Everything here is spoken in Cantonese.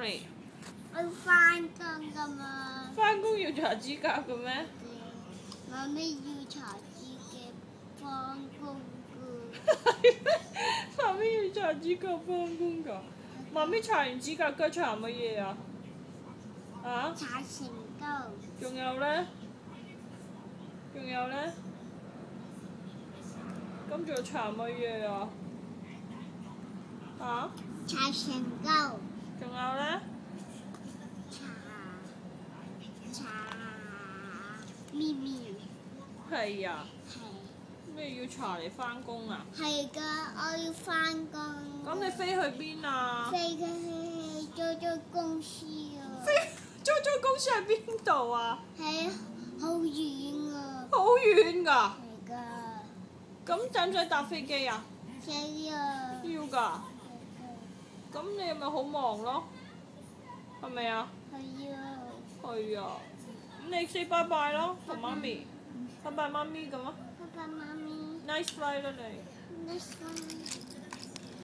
，Tony？ 我要翻工㗎嘛。 翻工要搽指甲嘅咩？ 媽咪要搽指甲翻工㗎。 媽咪要搽指甲翻工㗎。媽咪搽完指甲腳搽乜嘢啊？啊？ 搽成膏。 仲有咧？仲有咧？咁仲要搽乜嘢啊？啊？ 搽成膏。 仲有咧？ 搽咪咪。 係啊。 係。 咩要搽嚟翻工啊？ 係㗎，我要翻工。 咁你飛去邊啊？ 飛去租租公司啊！ 租公司喺邊度啊？ 係好遠啊！ 好遠㗎。 係㗎。 咁使唔使搭飛機啊？ 使啊！ 要㗎。咁你咪好忙咯，係咪啊？ 係啊。 係啊。咁你 say bye bye 咯，同媽咪。拜拜媽咪咁啊。 拜拜媽咪。 Nice flight 啦你。 Nice one。